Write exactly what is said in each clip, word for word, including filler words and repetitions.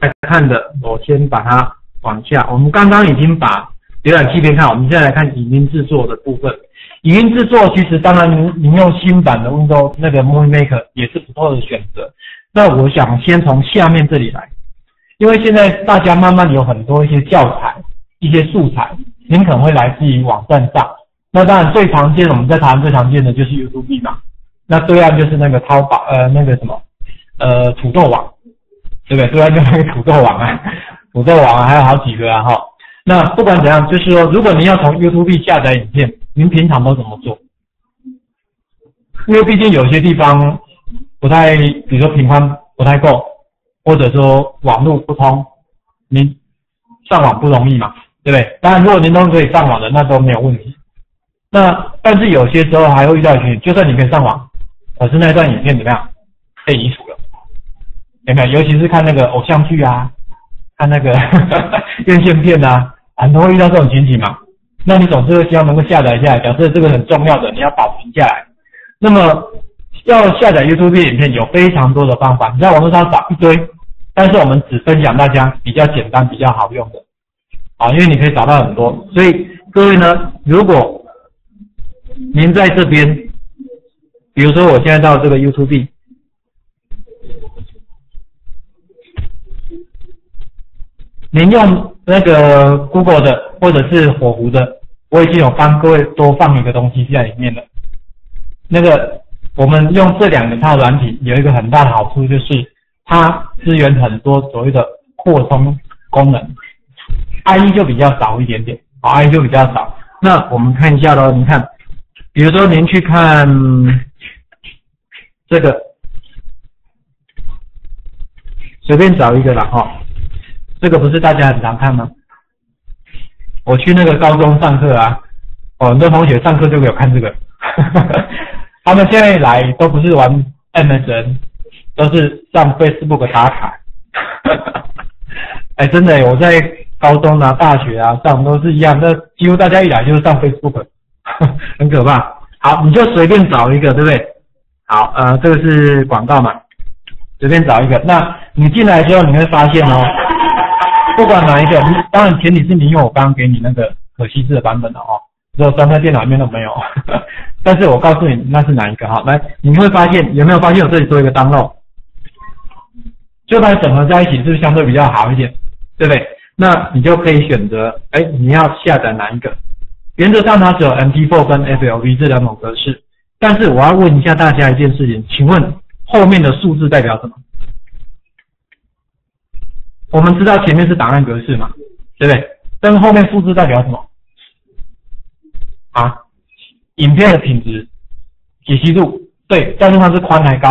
看的，我先把它往下。我们刚刚已经把浏览器边看，我们现在来看影音制作的部分。影音制作其实当然您您用新版的 Windows 那个 Movie Maker 也是不错的选择。那我想先从下面这里来，因为现在大家慢慢有很多一些教材、一些素材，您可能会来自于网站上。那当然最常见的，我们在台湾最常见的就是 YouTube 嘛。那对岸就是那个淘宝呃那个什么呃土豆网，对不对？对岸就是那个土豆网啊，土豆网啊，还有好几个啊哈。那不管怎样，就是说，如果您要从 YouTube 下载影片，您平常都怎么做？因为毕竟有些地方不太，比如说频宽不太够，或者说网络不通，您上网不容易嘛，对不对？当然，如果您都可以上网的，那都没有问题。那但是有些时候还会遇到一些，就算你可以上网，可是那段影片怎么样被移除了？有没有？尤其是看那个偶像剧啊，看那个院线片啊，很多会遇到这种情形嘛。那你总是会希望能够下载下来，假设这个很重要的，你要保存下来。那么要下载 YouTube 影片有非常多的方法，你在网络上找一堆，但是我们只分享大家比较简单、比较好用的，啊，因为你可以找到很多。所以各位呢，如果您在这边，比如说我现在到这个 YouTube， 您用那个 Google 的或者是火狐的，我已经有帮各位多放一个东西在里面了。那个我们用这两个套软体有一个很大的好处，就是它支援很多所谓的扩充功能 ，I E 就比较少一点点，好 ，I E 就比较少。那我们看一下咯，你看，比如说您去看这个，随便找一个啦哈，这个不是大家很常看吗？我去那个高中上课啊，哦，很多同学上课就有看这个。他们现在来都不是玩 M S N， 都是上 Facebook 打卡。哎，真的，我在高中啊、大学啊上都是一样，那几乎大家一来就是上 Facebook， 很可怕。好，你就随便找一个，对不对？好，呃，这个是广告嘛，随便找一个。那你进来之后，你会发现哦，不管哪一个，当然前提是你用我刚刚给你那个可惜字的版本的哦。只有装在电脑里面都没有，但是我告诉你那是哪一个哈，来，你会发现有没有发现我这里做一个 download， 就把它整合在一起，是不是相对比较好一点，对不对？那你就可以选择，哎，你要下载哪一个？原则上它只有 M P 四 跟 F L V 这两种格式，但是我要问一下大家一件事情，请问后面的数字代表什么？我们知道前面是档案格式嘛，对不对？但是后面数字代表什么？啊，影片的品质、解析度，对，但是它是宽还高？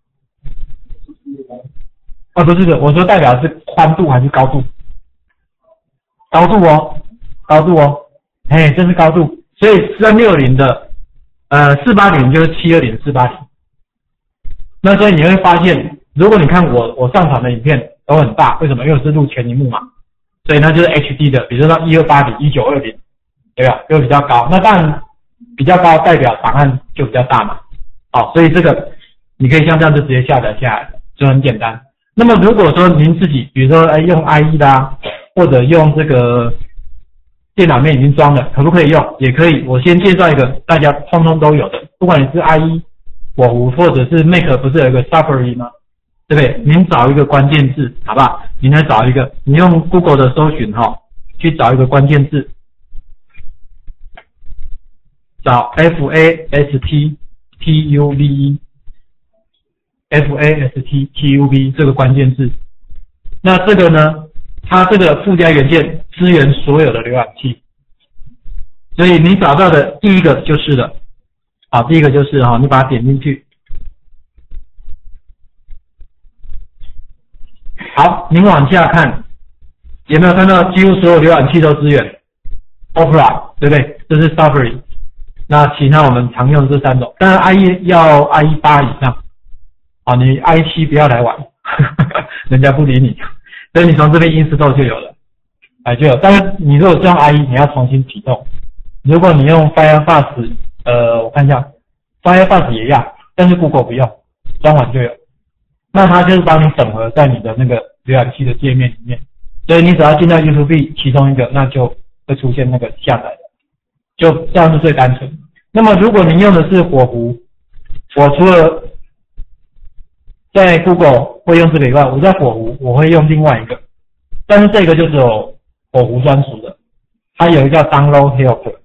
啊，不是的，我说代表是宽度还是高度？高度哦，高度哦，嘿，这是高度，所以三六零的，呃，四八零就是七二零四八零。那所以你会发现，如果你看我我上传的影片都很大，为什么？因为我是录全萤幕嘛，所以那就是 H D 的，比如说一二八零、一九二零。对吧？就比较高，那当然比较高代表档案就比较大嘛。好，所以这个你可以像这样就直接下载下来，就很简单。那么如果说您自己，比如说哎用 I E 的啊，或者用这个电脑面已经装了，可不可以用？也可以。我先介绍一个大家通通都有的，不管你是 I E、火狐或者是 Mac， 不是有一个 Safari 吗？对不对？您找一个关键字，好不好？您来找一个，你用 Google 的搜寻哈，去找一个关键字。找 F A S T T U V E F A S T T U V 这个关键字，那这个呢，它这个附加元件支援所有的浏览器，所以你找到的第一个就是了，好，第一个就是哈，你把它点进去，好，您往下看，有没有看到几乎所有浏览器都支援 Opera， 对不对？这是 Safari。那其他我们常用的这三种，当然 I E 要 I E 八以上，啊，你 I E 七不要来玩，人家不理你，所以你从这边 install 就有了，哎就有。但是你如果是用 I E， 你要重新启动。如果你用 Firefox， 呃，我看一下 ，Firefox 也要，但是 Google 不用，装完就有。那它就是帮你整合在你的那个浏览器的界面里面。所以你只要进到 YouTube 其中一个，那就会出现那个下载的，就这样是最单纯。那么如果您用的是火狐，我除了在 Google 会用这个以外，我在火狐我会用另外一个，但是这个就只有火狐专属的，它有一个叫 Download Help。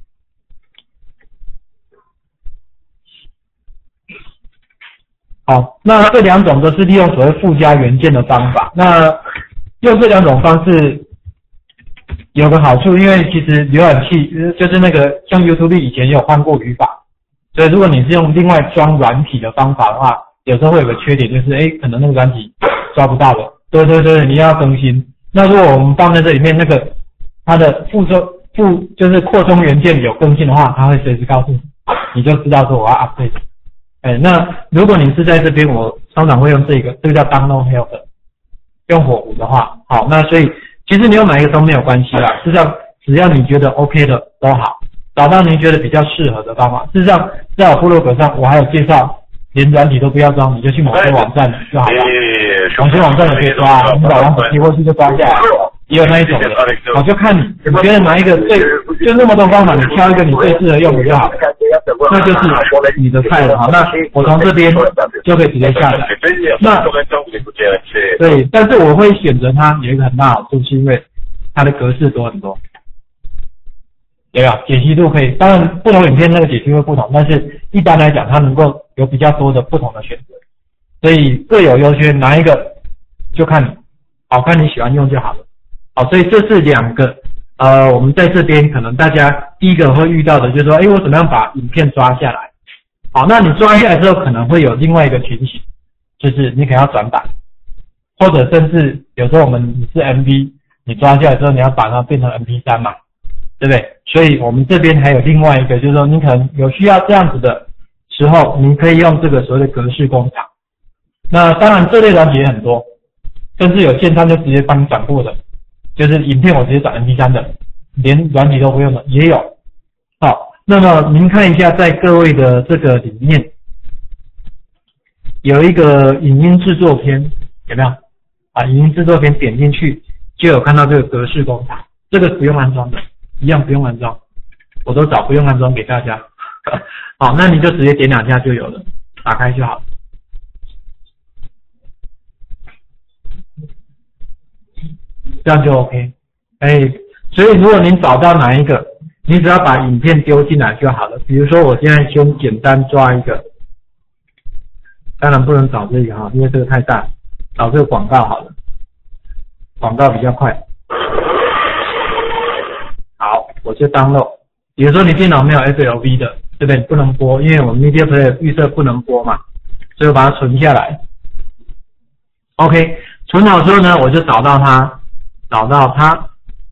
好，那这两种都是利用所谓附加元件的方法。那用这两种方式有个好处，因为其实浏览器就是那个像 YouTube 以前也有换过语法，所以如果你是用另外装软体的方法的话，有时候会有个缺点，就是诶可能那个软体抓不到了。对对对，你要更新。那如果我们放在这里面，那个它的附收附就是扩充元件有更新的话，它会随时告诉你，你就知道说我要 update。哎，那如果你是在这边，我通常会用这个，这个叫 Download Help。用火狐的话，好，那所以其实你用哪一个都没有关系啦。事实上，只要你觉得 OK 的都好，找到你觉得比较适合的方法。事实上，在我部落格上，我还有介绍，连软体都不要装，你就去某些网站就好了。某些网站也可以抓，你把网址贴过去就抓下来。也有那一种的，我就看你，你觉得哪一个最，就那么多方法，你挑一个你最适合用的就好，那就是你的菜了哈。那我从这边就可以直接下载。那对，但是我会选择它有一个很大好处，是因为它的格式多很多，有没有？解析度可以，当然不同影片那个解析会不同，但是一般来讲，它能够有比较多的不同的选择，所以各有优缺，哪一个就看你，好看你喜欢用就好了。好，所以这是两个，呃，我们在这边可能大家第一个会遇到的，就是说，哎，我怎么样把影片抓下来？好，那你抓下来之后，可能会有另外一个情形，就是你可能要转档，或者甚至有时候我们你是 M V， 你抓下来之后，你要把它变成 M P 三 嘛，对不对？所以我们这边还有另外一个，就是说你可能有需要这样子的时候，你可以用这个所谓的格式工厂。那当然这类软体也很多，甚至有线上就直接帮你转过的。就是影片我直接转 M P 三 的，连软体都不用的也有。好，那么您看一下，在各位的这个里面有一个影音制作篇，有没有？啊，影音制作篇点进去就有看到这个格式工厂，这个不用安装的，一样不用安装，我都找不用安装给大家。好，那你就直接点两下就有了，打开就好。这样就 OK， 哎，所以如果您找到哪一个，你只要把影片丢进来就好了。比如说，我现在先简单抓一个，当然不能找这个哈，因为这个太大，找这个广告好了，广告比较快。好，我就 download。比如说你电脑没有 F L V 的，对不对？不能播，因为我们 Media Player 预设不能播嘛，所以我把它存下来。OK， 存好之后呢，我就找到它。找到它，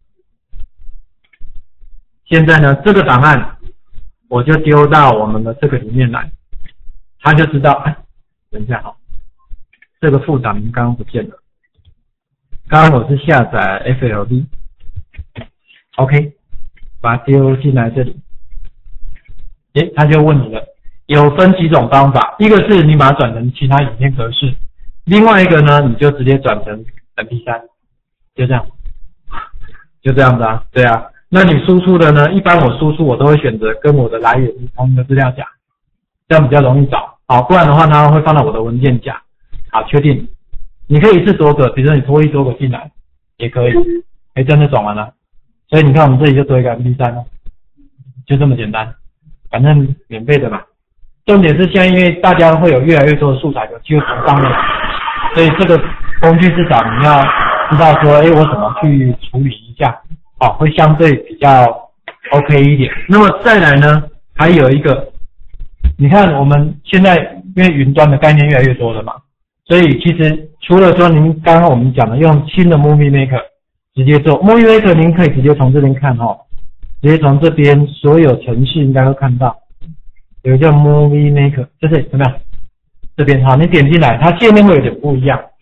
现在呢，这个档案我就丢到我们的这个里面来，他就知道。哎，等一下哈，这个副档名刚刚不见了，刚刚我是下载 F L V，OK， 把它丢进来这里。诶，他就问你了，有分几种方法，一个是你把它转成其他影片格式，另外一个呢，你就直接转成 M P 三。就这样，就这样子啊，对啊。那你输出的呢？一般我输出我都会选择跟我的来源同一个资料夹，这样比较容易找。好，不然的话它会放到我的文件夹。好，确定。你可以一次多个，比如说你拖一多个进来也可以。哎，这样就转完了。所以你看我们这里就多一个 M P 三 了，就这么简单。反正免费的嘛。重点是现在因为大家会有越来越多的素材有机会从上面来，所以这个工具至少你要知道说，哎，我怎么去处理一下，哦，会相对比较 OK 一点。那么再来呢，还有一个，你看我们现在因为云端的概念越来越多了嘛，所以其实除了说您刚刚我们讲的用新的 Movie Maker 直接做 Movie Maker， 您可以直接从这边看哦，直接从这边所有程式应该都看到，有一个叫 Movie Maker， 就是怎么样？这边好，你点进来，它界面会有点不一样。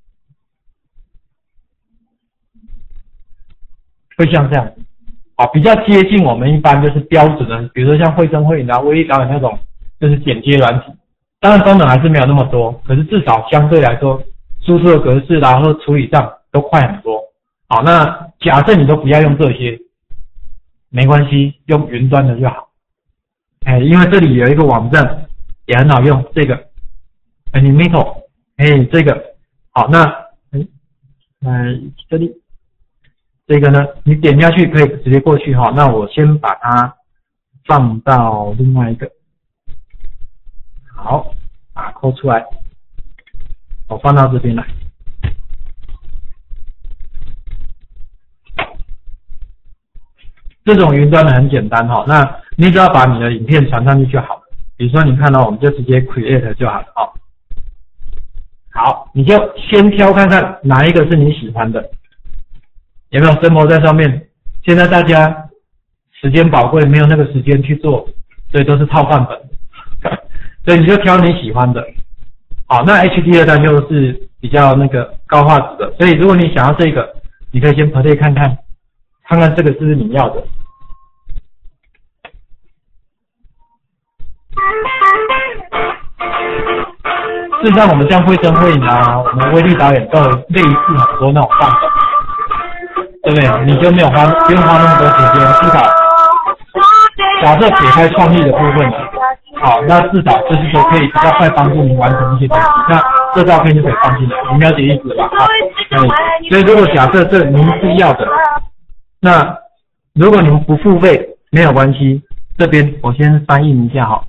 会像这样，啊，比较接近我们一般就是标准的，比如说像绘声绘影啊、威力导演那种，就是剪接软体。当然功能还是没有那么多，可是至少相对来说输出的格式啦，或处理上都快很多。好，那假设你都不要用这些，没关系，用云端的就好。哎，因为这里有一个网站也很好用，这个 Animator， 哎，这个好，那哎，呃，这里这个呢，你点下去可以直接过去哈。那我先把它放到另外一个，好，把它抠出来，我放到这边来。这种云端的很简单哈，那你只要把你的影片传上去就好了。比如说你看到我们就直接 create 就好了哦。好，你就先挑看看哪一个是你喜欢的，有没有生活在上面？现在大家时间宝贵，没有那个时间去做，所以都是套范本，所以你就挑你喜欢的。好，那 H D 二单就是比较那个高画质的，所以如果你想要这个，你可以先 play 看看，看看这个是不是你要的。事实上，我们像绘声绘影啊，我们威力导演都有类似很多那种范本，对不对？你就没有花不用花那么多时间思考。假设撇开创意的部分了，好，那至少就是说可以比较快帮助你完成一些东西。那这照片就可以放进来，你了解意思吧？好，嗯，所以如果假设这您是要的，那如果你们不付费没有关系，这边我先翻译一下哈。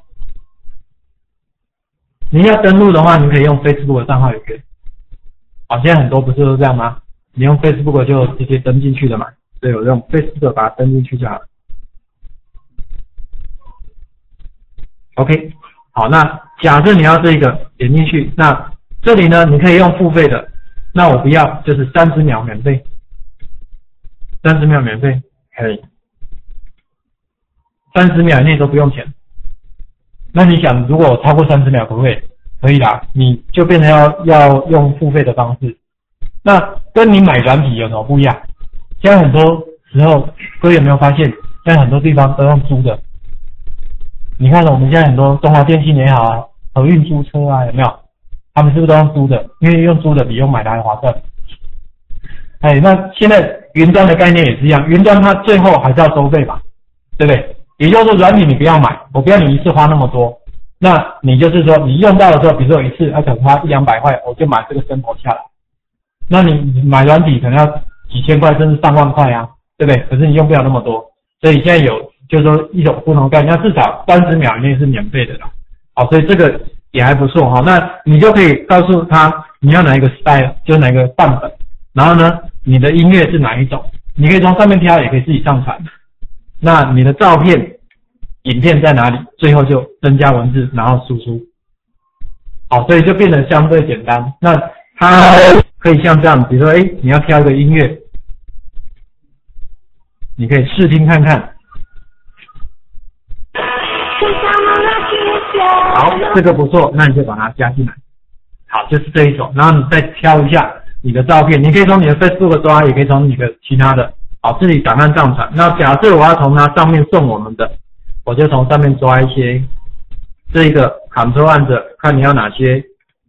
你要登录的话，你可以用 Facebook 的账号也可以。好，现在很多不是都这样吗？你用 Facebook 就直接登进去的嘛，所以我用 Facebook 把它登进去就好了。OK， 好，那假设你要这个点进去，那这里呢，你可以用付费的，那我不要，就是三十秒免费，三十秒免费可以，三十秒以内都不用钱。那你想，如果超过三十秒可不可以？可以啦，你就变成要要用付费的方式。那跟你买软体有什么不一样？现在很多时候，各位有没有发现，现在很多地方都用租的？你看我们现在很多中华电信也好啊，和运租车啊，有没有？他们是不是都用租的？因为用租的比用买的还划算。哎，那现在云端的概念也是一样，云端它最后还是要收费嘛，对不对？也就是说，软体你不要买，我不要你一次花那么多，那你就是说你用到的时候，比如说有一次，它可能花一两百块，我就买这个生活下来。那你买软体可能要几千块，甚至上万块啊，对不对？可是你用不了那么多，所以现在有就是说一种不同概念，那至少三十秒以内是免费的啦。好，所以这个也还不错哈。那你就可以告诉他你要哪一个 style， 就是哪一个范本，然后呢，你的音乐是哪一种，你可以从上面挑，也可以自己上传。那你的照片、影片在哪里？最后就增加文字，然后输出。好，所以就变得相对简单。那它可以像这样，比如说，哎，你要挑一个音乐，你可以试听看看。好，这个不错，那你就把它加进来。好，就是这一种，然后你再挑一下你的照片，你可以从你的 Facebook 抓，也可以从你的其他的。好，自己档案上传。那假设我要从它上面送我们的，我就从上面抓一些，这一个 Ctrl 按着，看你要哪些。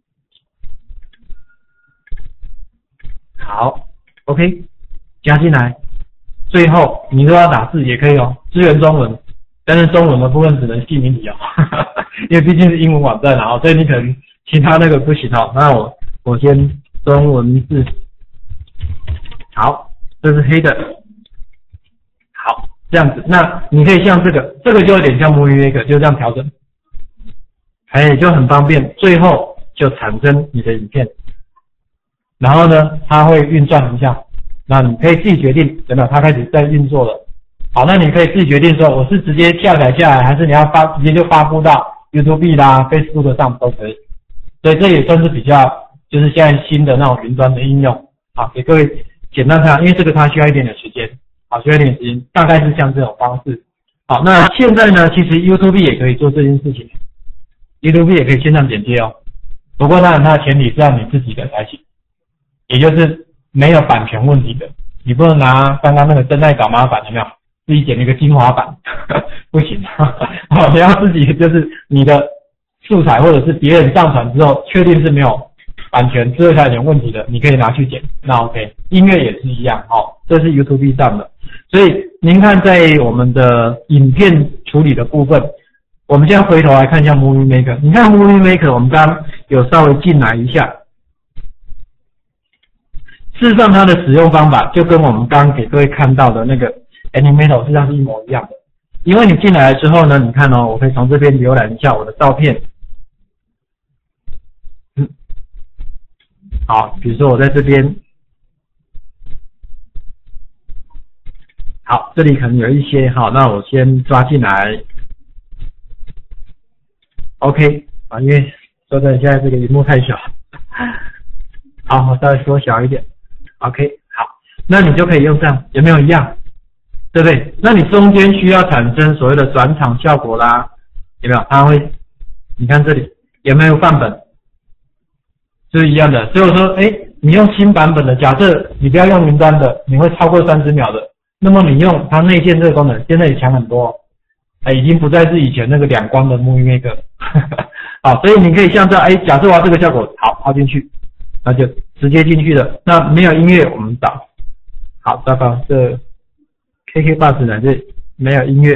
好 ，OK， 加进来。最后你如果要打字也可以哦，支援中文，但是中文的部分只能记名题哦，因为毕竟是英文网站啊，所以你可能其他那个不行哦。那我我先中文字，好，这是黑的。好，这样子，那你可以像这个，这个就有点像 Movie Maker，就这样调整，哎，就很方便。最后就产生你的影片，然后呢，它会运算一下，那你可以自己决定，有没有？它开始在运作了。好，那你可以自己决定说，我是直接下载下来，还是你要发直接就发布到 YouTube 啦、Facebook 上都可以。所以这也算是比较，就是现在新的那种云端的应用。好，给各位简单看，因为这个它需要一点点时间。好，需要一点时间，大概是像这种方式。好，那现在呢，其实 YouTube 也可以做这件事情 ，YouTube 也可以线上剪接哦。不过当然它的前提是要你自己的才行，也就是没有版权问题的，你不能拿刚刚那个真爱搞麻烦，有没有？自己剪一个精华版，不行。好，你要自己就是你的素材或者是别人上传之后，确定是没有版权、智慧财产权问题的，你可以拿去剪，那 OK。音乐也是一样，哦，这是 YouTube 上的。所以您看，在我们的影片处理的部分，我们现在回头来看一下 Movie Maker。你看 Movie Maker， 我们刚刚有稍微进来一下。事实上，它的使用方法就跟我们刚刚给各位看到的那个 Animator 事实上是一模一样的。因为你进来之后呢，你看哦，我可以从这边浏览一下我的照片。嗯，好，比如说我在这边，好，这里可能有一些，好，那我先抓进来。OK， 啊，因为说真的，现在这个屏幕太小，好，我稍微缩小一点。OK， 好，那你就可以用这样，有没有一样？对不对？那你中间需要产生所谓的转场效果啦，有没有？它会，你看这里有没有范本？是一样的。所以我说，哎，你用新版本的，假设你不要用云端的，你会超过三十秒的，那么你用它内建这个功能，现在也强很多，哎，已经不再是以前那个两光的 Movie Maker， 好，所以你可以像这样，哎，假设我要这个效果，好，抛进去。那就直接进去了。那没有音乐，我们找。好，糟糕，这 K K B O X 呢，这没有音乐。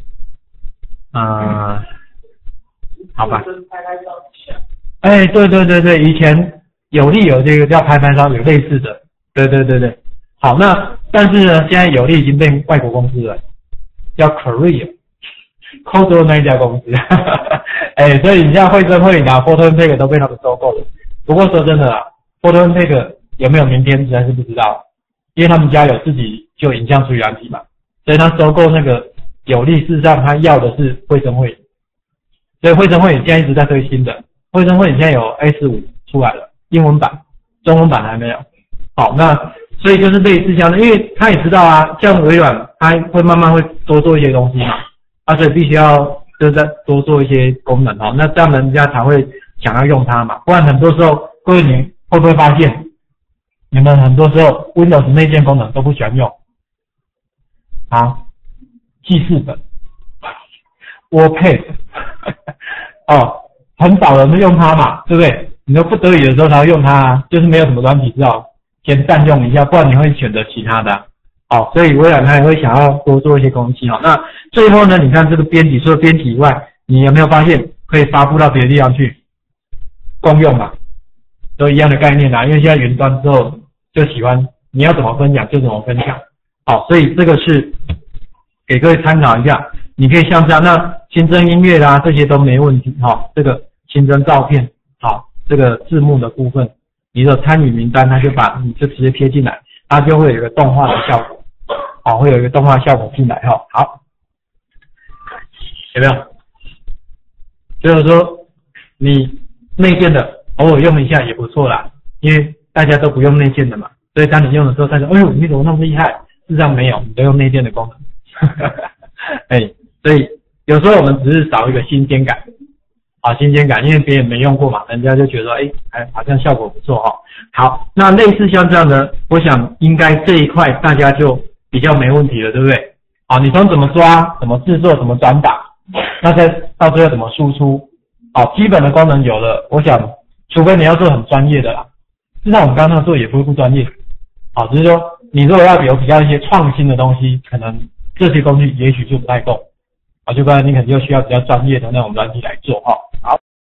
啊、呃，好吧。哎，对对对对，以前有力有这个叫拍拍烧，有类似的。对对对对。好，那但是呢，现在有力已经被外国公司了，叫 Korea， 欧洲那一家公司。哎，所以你像惠珍、惠理拿、Photontech都被他们收购了。不过说真的啊 ，Photontech 有没有明天实在是不知道，因为他们家有自己就影像处理软体嘛，所以他收购那个有力，事实上他要的是惠珍惠理，所以惠珍惠理现在一直在推新的，惠珍惠理现在有 A 十五 出来了，英文版，中文版还没有。好，那所以就是类似像的，因为他也知道啊，像微软他会慢慢会多做一些东西嘛，啊，所以必须要就是再多做一些功能哦，那这样人家才会想要用它嘛，不然很多时候，各位你会不会发现，你们很多时候 Windows 内建功能都不喜欢用，好，记事本 ，WordPad， 哦，很少人用它嘛，对不对？你都不得已的时候才会用它啊，就是没有什么软体，只好先占用一下，不然你会选择其他的、啊。好，所以微软它也会想要多做一些东西哦。那最后呢，你看这个编辑，除了编辑以外，你有没有发现可以发布到别的地方去？共用嘛，都一样的概念啊，因为现在云端之后就喜欢你要怎么分享就怎么分享，好，所以这个是给各位参考一下，你可以像这样，那新增音乐啦、啊、这些都没问题，好，这个新增照片，好，这个字幕的部分，你的参与名单它就把你就直接贴进来，它就会有一个动画的效果，好，会有一个动画效果进来哈，好，有没有？就是说你内建的偶尔用一下也不错啦，因为大家都不用内建的嘛，所以当你用的时候，大家哎呦你怎么那么厉害？事实上没有，你都用内建的功能。哎，所以有时候我们只是少一个新鲜感，啊新鲜感，因为别人没用过嘛，人家就觉得哎哎好像效果不错哈、哦。好，那类似像这样的，我想应该这一块大家就比较没问题了，对不对？好，你从怎么抓、怎么制作、怎么转打，那再到最后怎么输出。好，基本的功能有了，我想，除非你要做很专业的啦，至少我们刚刚那做也不会不专业。好，只是说你如果要有比较一些创新的东西，可能这些工具也许就不太够。啊，就不然你可能就需要比较专业的那种软体来做哈。